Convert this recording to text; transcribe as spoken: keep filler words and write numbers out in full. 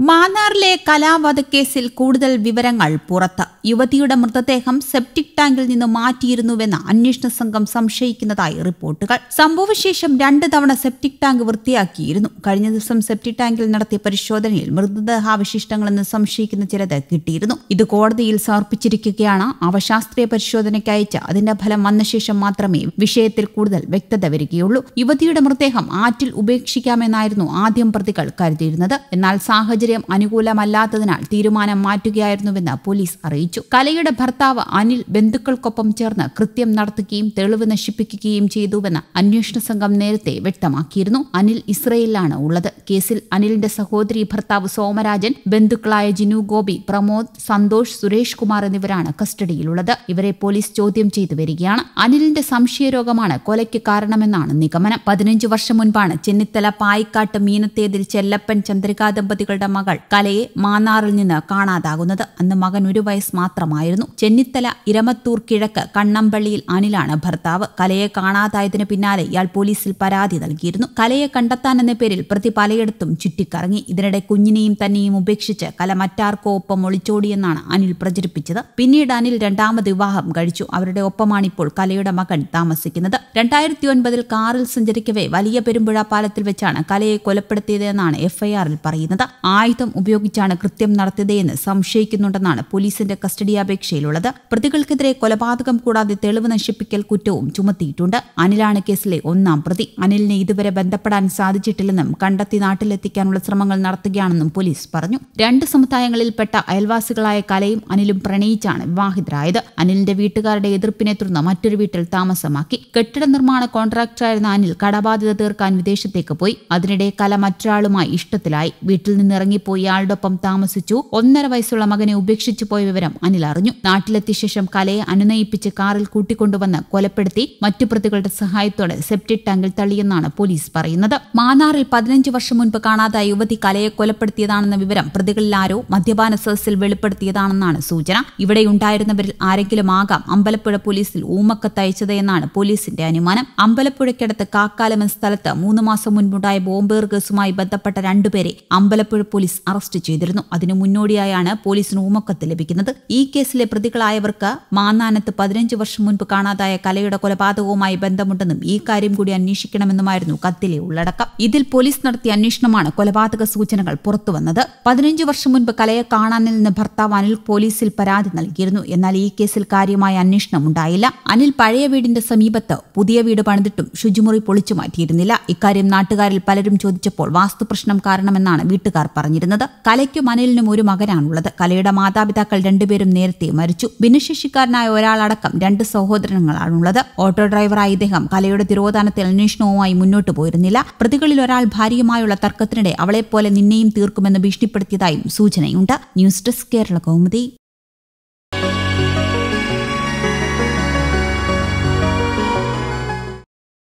മാന്നാറിലെ കലാവധക്കേസിൽ കൂടുതൽ വിവരങ്ങൾ പുറത്ത്. യുവതിയുടെ മൃതദേഹം സെപ്റ്റിക് ടാങ്കിൽ നിന്ന് മാറ്റിയിരുന്നുവെന്ന് അന്വേഷണ സംഘം സംശയിക്കുന്നതായി റിപ്പോർട്ടുകൾ. സംഭവശേഷം രണ്ട് തവണ സെപ്റ്റിക് ടാങ്ക് വൃത്തിയാക്കിയിരുന്നു. കഴിഞ്ഞ ദിവസം സെപ്റ്റിക് ടാങ്കിൽ നടത്തിയ പരിശോധനയിൽ മൃതദേഹാവശിഷ്ടങ്ങളെന്ന് സംശയിക്കുന്ന ചിലത് കിട്ടിയിരുന്നു. ഇത് കോടതിയിൽ സമർപ്പിച്ചിരിക്കുകയാണ്. അവ ശാസ്ത്രീയ പരിശോധനയ്ക്ക് അയച്ച് അതിന്റെ ഫലം വന്ന ശേഷം മാത്രമേ വിഷയത്തിൽ കൂടുതൽ വ്യക്തത വരികയുള്ളൂ. യുവതിയുടെ മൃതദേഹം ആറ്റിൽ ഉപേക്ഷിക്കാമെന്നായിരുന്നു ആദ്യം പ്രതികൾ കരുതിയിരുന്നത്. എന്നാൽ സാഹചര്യം അനുകൂലമല്ലാത്തതിനാൽ തീരുമാനം മാറ്റുകയായിരുന്നുവെന്ന് പോലീസ് അറിയിച്ചു. കലയുടെ ഭർത്താവ് അനിൽ ബന്ധുക്കൾക്കൊപ്പം ചേർന്ന് കൃത്യം നടത്തുകയും തെളിവ് നശിപ്പിക്കുകയും ചെയ്തുവെന്ന് അന്വേഷണ സംഘം നേരത്തെ വ്യക്തമാക്കിയിരുന്നു. അനിൽ ഇസ്രയേലിലാണ് ഉള്ളത്. കേസിൽ അനിലിന്റെ സഹോദരി ഭർത്താവ് സോമരാജൻ, ബന്ധുക്കളായ ജിനു ഗോപി, പ്രമോദ്, സന്തോഷ്, സുരേഷ് കുമാർ എന്നിവരാണ് കസ്റ്റഡിയിലുള്ളത്. ഇവരെ പോലീസ് ചോദ്യം ചെയ്തു വരികയാണ്. അനിലിന്റെ സംശയരോഗമാണ് കൊലയ്ക്ക് കാരണമെന്നാണ് നിഗമനം. പതിനഞ്ചു വർഷം മുൻപാണ് ചെന്നിത്തല പായിക്കാട്ട് മീനത്തേതിൽ ചെല്ലപ്പൻ ചന്ദ്രികാ ദമ്പതികളുടെ മകൾ കലയെ മാന്നാറിൽ നിന്ന് കാണാതാകുന്നത്. അന്ന് മകൻ ഒരു വയസ്സ് മാത്രമായിരുന്നു. ചെന്നിത്തല ഇരമത്തൂർ കിഴക്ക് കണ്ണമ്പള്ളിയിൽ അനിലാണ് ഭർത്താവ്. കലയെ കാണാതായതിനു പിന്നാലെ ഇയാൾ പോലീസിൽ പരാതി നൽകിയിരുന്നു. കലയെ കണ്ടെത്താനെന്ന പേരിൽ പ്രതി പലയിടത്തും ചുറ്റിക്കറങ്ങി. ഇതിനിടെ കുഞ്ഞിനെയും തന്നെയും ഉപേക്ഷിച്ച് കല മറ്റാർക്കോ ഒപ്പം ഒളിച്ചോടിയെന്നാണ് അനിൽ പ്രചരിപ്പിച്ചത്. പിന്നീട് അനിൽ രണ്ടാമത് വിവാഹം കഴിച്ചു. അവരുടെ ഒപ്പമാണിപ്പോൾ കലയുടെ മകൻ താമസിക്കുന്നത്. രണ്ടായിരത്തി ഒൻപതിൽ കാറിൽ സഞ്ചരിക്കവേ വലിയ പെരുമ്പുഴ പാലത്തിൽ വെച്ചാണ് കലയെ കൊലപ്പെടുത്തിയതെന്നാണ് എഫ്ഐആറിൽ പറയുന്നത്. ആയുധം ഉപയോഗിച്ചാണ് കൃത്യം നടത്തിയതെന്ന് സംശയിക്കുന്നുണ്ടെന്നാണ് പോലീസിന്റെ കസ്റ്റഡി അപേക്ഷയിലുള്ളത്. പ്രതികൾക്കെതിരെ കൊലപാതകം കൂടാതെ തെളിവ് നശിപ്പിക്കൽ കുറ്റവും ചുമത്തിയിട്ടുണ്ട്. അനിലാണ് കേസിലെ ഒന്നാം പ്രതി. അനിലിനെ ഇതുവരെ ബന്ധപ്പെടാൻ സാധിച്ചിട്ടില്ലെന്നും കണ്ടെത്തി നാട്ടിലെത്തിക്കാനുള്ള ശ്രമങ്ങൾ നടത്തുകയാണെന്നും പോലീസ് പറഞ്ഞു. രണ്ട് സമുദായങ്ങളിൽപ്പെട്ട അയൽവാസികളായ കലയും അനിലും പ്രണയിച്ചാണ് വിവാഹിതരായത്. അനിലിന്റെ വീട്ടുകാരുടെ എതിർപ്പിനെ തുടർന്ന് മറ്റൊരു വീട്ടിൽ താമസമാക്കി. കെട്ടിട നിർമ്മാണ കോൺട്രാക്ടറായിരുന്ന അനിൽ കടബാധ്യത തീർക്കാൻ വിദേശത്തേക്ക് പോയി. അതിനിടെ കല മറ്റൊരാളുമായി ഇഷ്ടത്തിലായി. വീട്ടിൽ നിന്ന് ഇറങ്ങിപ്പോയി ആളുടൊപ്പം താമസിച്ചു. ഒന്നര വയസ്സുള്ള മകനെ ഉപേക്ഷിച്ചു പോയ വിവരം അനിൽ അറിഞ്ഞു. നാട്ടിലെത്തിയ ശേഷം കലയെ അനുനയിപ്പിച്ച് കാറിൽ കൂട്ടിക്കൊണ്ടുവന്ന് കൊലപ്പെടുത്തി മറ്റു പ്രതികളുടെ സഹായത്തോടെ സെപ്റ്റിക് ടാങ്കിൽ തള്ളിയെന്നാണ് പോലീസ് പറയുന്നത്. മാന്നാറിൽ പതിനഞ്ച് വർഷം മുൻപ് കാണാതായ യുവതി കലയെ കൊലപ്പെടുത്തിയതാണെന്ന വിവരം പ്രതികളിൽ ആരോ മദ്യപാന സദസ്സിൽ വെളിപ്പെടുത്തിയതാണെന്നാണ് സൂചന. ഇവിടെയുണ്ടായിരുന്നവരിൽ ആരെങ്കിലും ആകാം അമ്പലപ്പുഴ പോലീസിൽ ഊമക്കത്തയച്ചത് എന്നാണ് പോലീസിന്റെ അനുമാനം. അമ്പലപ്പുഴയ്ക്കടുത്ത് കാക്കാലം എന്ന സ്ഥലത്ത് മൂന്ന് മാസം മുൻപുണ്ടായ ബോംബേർ കേസുമായി ബന്ധപ്പെട്ട രണ്ടുപേരെ അമ്പലപ്പുഴ പോലീസ് അറസ്റ്റ് ചെയ്തിരുന്നു. അതിനു മുന്നോടിയായാണ് പോലീസിന് ഊമക്കത്ത് ലഭിക്കുന്നത്. ഈ കേസിലെ പ്രതികളായവർക്ക് മാന്നാനത്ത് പതിനഞ്ച് വർഷം മുൻപ് കാണാതായ കലയുടെ കൊലപാതകവുമായി ബന്ധമുണ്ടെന്നും ഈ കാര്യം കൂടി അന്വേഷിക്കണമെന്നുമായിരുന്നു കത്തിലെ ഉള്ളടക്കം. ഇതിൽ പോലീസ് നടത്തിയ അന്വേഷണമാണ് കൊലപാതക സൂചനകൾ പുറത്തുവന്നത്. പതിനഞ്ച് വർഷം മുൻപ് കലയെ കാണാനിൽ നിന്ന് ഭർത്താവ് അനിൽ പോലീസിൽ പരാതി നൽകിയിരുന്നു. എന്നാൽ ഈ കേസിൽ കാര്യമായ അന്വേഷണം ഉണ്ടായില്ല. അനിൽ പഴയ വീടിന്റെ സമീപത്ത് പുതിയ വീട് പണിതിട്ടും ശുചിമുറി പൊളിച്ചു മാറ്റിയിരുന്നില്ല. ഇക്കാര്യം നാട്ടുകാരിൽ പലരും ചോദിച്ചപ്പോൾ വാസ്തുപ്രശ്നം കാരണമെന്നാണ് വീട്ടുകാർ പറഞ്ഞിരുന്നത്. കലയ്ക്കും അനിലിനും ഒരു മകനാണുള്ളത്. കലയുടെ മാതാപിതാക്കൾ രണ്ടുപേരും നേരത്തെ മരിച്ചു. ഭിന്നശേഷിക്കാരനായ ഒരാളടക്കം രണ്ട് സഹോദരങ്ങളാണുള്ളത്. ഓട്ടോ ഡ്രൈവറായ ഇദ്ദേഹം കലയുടെ തിരോധാനത്തിൽ അന്വേഷണവുമായി മുന്നോട്ടു പോയിരുന്നില്ല. പ്രതികളിൽ ഒരാൾ ഭാര്യയുമായുള്ള തർക്കത്തിനിടെ അവളെപ്പോലെ നിന്നെയും തീർക്കുമെന്ന് ഭീഷണിപ്പെടുത്തിയതായും സൂചനയുണ്ട്. News desk Kerala Kaumudi.